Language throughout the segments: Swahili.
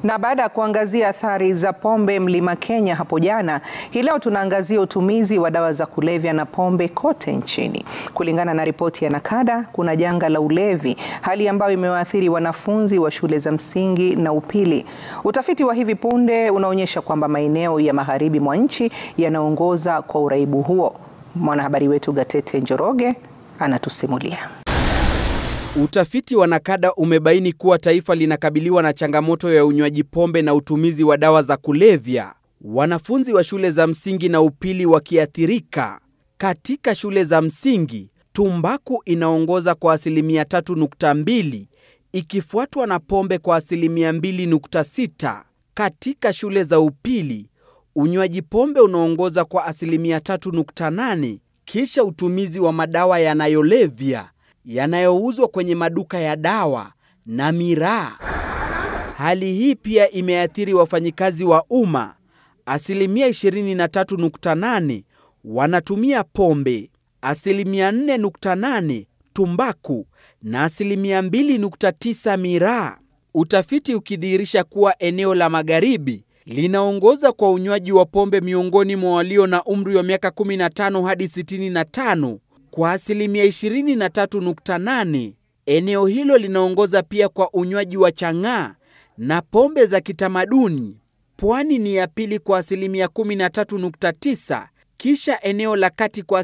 Na baada ya kuangazia athari za pombe Mlima Kenya hapo jana, hii leo tunaangazia utumizi wa dawa za kulevya na pombe kote nchini. Kulingana na ripoti ya NACADA, kuna janga la ulevi, hali ambayo imewaathiri wanafunzi wa shule za msingi na upili. Utafiti wa hivi punde unaonyesha kwamba maeneo ya magharibi mwa nchi yanaongoza kwa uraibu huo. Mwanahabari wetu Gatete Njoroge anatusimulia. Utafiti wa NACADA umebaini kuwa taifa linakabiliwa na changamoto ya unywaji pombe na utumizi wa dawa za kulevya, wanafunzi wa shule za msingi na upili wakiathirika. Katika shule za msingi, tumbaku inaongoza kwa 3.2, ikifuatwa na pombe kwa 2.6. Katika shule za upili, unywaji pombe unaongoza kwa 3.8, kisha utumizi wa madawa yanayolevya yanayouzwa kwenye maduka ya dawa na miraa. Hali hii pia imeathiri wafanyikazi wa umma. 23.8 wanatumia pombe, 4.8 tumbaku na 2.9 miraa. Utafiti ukidhihirisha kuwa eneo la magharibi linaongoza kwa unywaji wa pombe miongoni mwa walio na umri wa miaka 15 hadi 65 kwa 23.8. Eneo hilo linaongoza pia kwa unywaji wa janga na pombe za kitamaduni. Pwani ni ya pili kwa 13.9, kisha eneo la kati kwa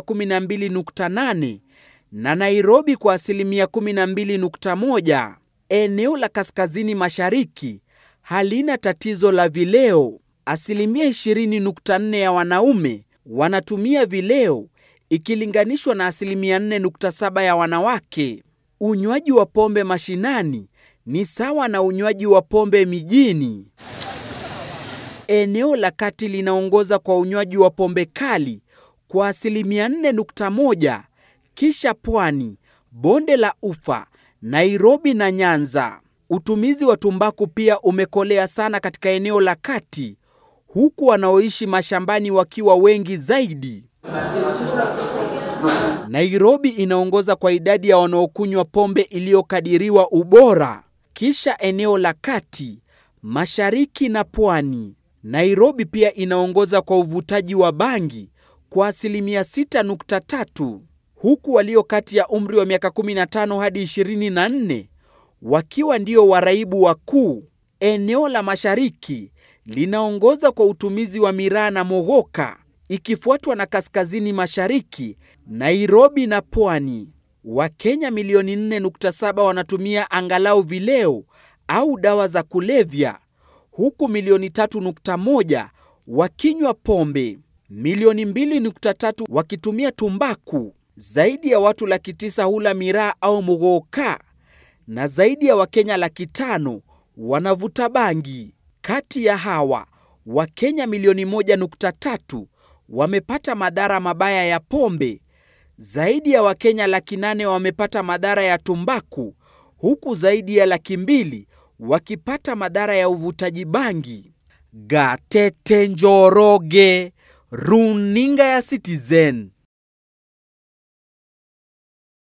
12.8 na Nairobi kwa 12.1. Eneo la kaskazini mashariki halina tatizo la vileo. 20.4 ya wanaume wanatumia vileo ikilinganishwa na 4.7 ya wanawake. Unywaji wa pombe mashinani ni sawa na unywaji wa pombe mijini. Eneo la kati linaongoza kwa unywaji wa pombe kali kwa 4.1, kisha Pwani, Bonde la Ufa, Nairobi na Nyanza. Utumizi wa tumbaku pia umekolea sana katika eneo la kati, huku wanaoishi mashambani wakiwa wengi zaidi. Nairobi inaongoza kwa idadi ya wanaokunywa pombe iliyokadiriwa ubora, kisha eneo la kati, mashariki na Pwani. Nairobi pia inaongoza kwa uvutaji wa bangi kwa 6.3, huku walio kati ya umri wa miaka 15 hadi 24 wakiwa ndio waraibu wakuu. Eneo la mashariki linaongoza kwa utumizi wa miraa na mogoka, ikifuatwa na kaskazini mashariki, Nairobi na Pwani. Wakenya milioni 4.7 wanatumia angalau vileo au dawa za kulevya, huku milioni 3.1 wakinywa pombe, milioni 2.3 wakitumia tumbaku. Zaidi ya watu 900,000 hula miraa au mogoka, na zaidi ya Wakenya 500,000 wanavuta bangi. Kati ya hawa, Wakenya milioni 1.3 wamepata madhara mabaya ya pombe. Zaidi ya Wakenya 800,000 wamepata madhara ya tumbaku, huku zaidi ya 200,000 wakipata madhara ya uvutaji bangi. Gatete Njoroge, runinga ya Citizen.